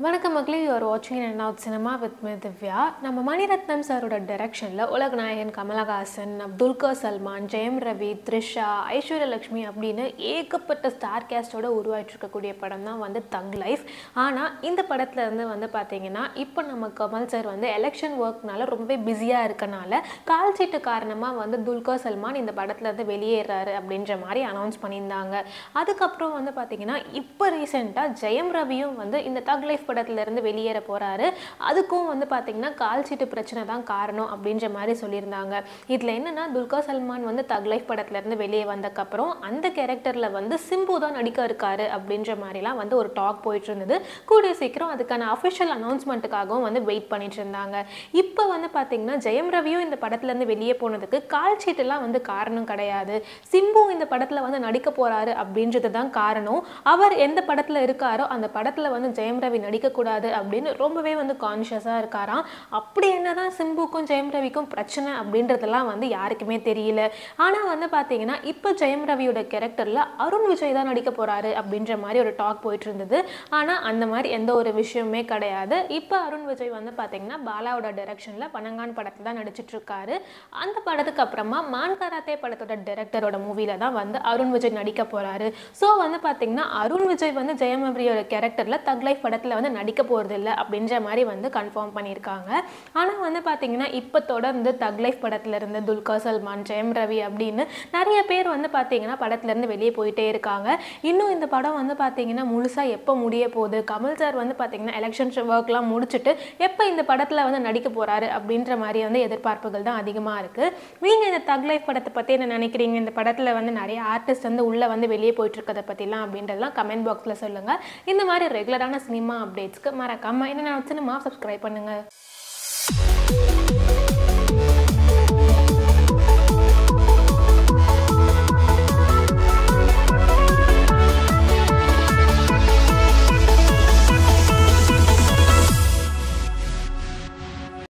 வணக்கம் மக்களே, you are watching Inandoutcinema with me Divya. நம்ம மணிரத்னம் சாரோட டைரக்ஷனில் உலகநாயகன் கமலஹாசன், துல்கர் சல்மான், ஜெயம் ரவி, த்ரிஷா, ஐஸ்வர்யா லட்சுமி அப்படின்னு ஏகப்பட்ட ஸ்டார் கேஸ்டோட உருவாயிட்டு இருக்கக்கூடிய படம் தான் வந்து தக் லைஃப். ஆனால் இந்த படத்துல இருந்து பார்த்தீங்கன்னா இப்போ நம்ம கமல் சார் வந்து எலெக்ஷன் ஒர்க்னால ரொம்பவே பிஸியாக இருக்கனால கால் சீட்டு காரணமாக வந்து துல்கர் சல்மான் இந்த படத்துல இருந்து வெளியேறாரு அப்படின்ற மாதிரி அனௌன்ஸ் பண்ணியிருந்தாங்க. அதுக்கப்புறம் வந்து பார்த்தீங்கன்னா இப்போ ரீசெண்டாக ஜெயம் ரவியும் வந்து இந்த தக் லைஃப் படத்துல இருந்து வெளியேற போறாரு. அதுக்கும் வந்து பாத்தீங்கன்னா கால் சீட்டு பிரச்சனை தான் காரணம் அப்படின்ற மாதிரி சொல்லியிருந்தாங்க. இதுல என்னன்னா துல்கர் சல்மான் வந்து தக் லைஃப் படத்துல இருந்து வெளியே வந்ததுக்கு அப்புறம் அந்த கேரக்டர்ல வந்து சிம்பு தான் நடிக்க இருக்காரு அப்படின்ற மாதிரிலாம் வந்து ஒரு டாக் போயிட்டு இருந்தது. கூடிய சீக்கிரம் அதுக்கான அஃபிஷியல் அனௌன்ஸ்மெண்ட்டுக்காகவும் வந்து வெயிட் பண்ணிட்டு இருந்தாங்க. இப்போ வந்து பாத்தீங்கன்னா ஜெயம் ரவியும் இந்த படத்துல இருந்து வெளியே போனதுக்கு கால் சீட்டுலாம் வந்து காரணம் கிடையாது. சிம்பு இந்த படத்துல வந்து நடிக்க போறாரு அப்படின்றது தான் காரணம். அவர் எந்த படத்துல இருக்காரோ அந்த படத்துல வந்து ஜெயம் ரவி நடிக்கக்கூடாது அப்படின்னு ரொம்பவே வந்து கான்ஷியஸாக இருக்காராம். அப்படி என்னதான் சிம்புக்கும் ஜெயம் ரவிக்கும் பிரச்சனை அப்படின்றதெல்லாம் வந்து யாருக்குமே தெரியல. ஆனால் வந்து பார்த்தீங்கன்னா இப்போ ஜெயம் ரவியோட கேரக்டரில் அருண் விஜய் தான் நடிக்க போகிறாரு அப்படின்ற மாதிரி ஒரு டாக் போயிட்டு இருந்தது. ஆனால் அந்த மாதிரி எந்த ஒரு விஷயமே கிடையாது. இப்போ அருண் விஜய் வந்து பார்த்தீங்கன்னா பாலாவோட டைரக்ஷனில் பனங்கான் படத்தில் தான் நடிச்சிட்டு இருக்காரு. அந்த படத்துக்கு அப்புறமா மான் கராத்தே படத்தோட டைரக்டரோட மூவில தான் வந்து அருண் விஜய் நடிக்க போகிறாரு. ஸோ வந்து பார்த்தீங்கன்னா அருண் விஜய் வந்து ஜெயம் ரவியோட கேரக்டரில் தக் லைஃப் படத்தில் வந்து நடிக்க போகிறது இல்லை அப்படின்ற மாதிரி வந்து கன்ஃபார்ம் பண்ணியிருக்காங்க. ஆனால் வந்து பார்த்தீங்கன்னா இப்போ தொடர்ந்து தக் லைஃப் படத்துல இருந்து துல்கர் சல்மான், ஜெயம் ரவி அப்படின்னு நிறைய பேர் வந்து பார்த்தீங்கன்னா படத்துலேருந்து வெளியே போயிட்டே இருக்காங்க. இன்னும் இந்த படம் வந்து பார்த்தீங்கன்னா முழுசாக எப்போ முடிய போகுது, கமல் சார் வந்து பார்த்தீங்கன்னா எலெக்ஷன் ஒர்க்லாம் முடிச்சுட்டு எப்போ இந்த படத்தில் வந்து நடிக்க போகிறாரு அப்படின்ற மாதிரி வந்து எதிர்பார்ப்புகள் தான் அதிகமாக இருக்குது. நீங்கள் இந்த தக் லைஃப் படத்தை பற்றி என்ன நினைக்கிறீங்க? இந்த படத்தில் வந்து நிறைய ஆர்டிஸ்ட் வந்து உள்ளே வந்து வெளியே போயிட்டு இருக்கிறத பற்றிலாம் அப்படின்றதெல்லாம் கமெண்ட் பாக்ஸில் சொல்லுங்கள். இந்த மாதிரி ரெகுலரான சினிமா அப்டேட்ஸ்க்கு மறக்காம Inandoutcinema சப்ஸ்கிரைப் பண்ணுங்க.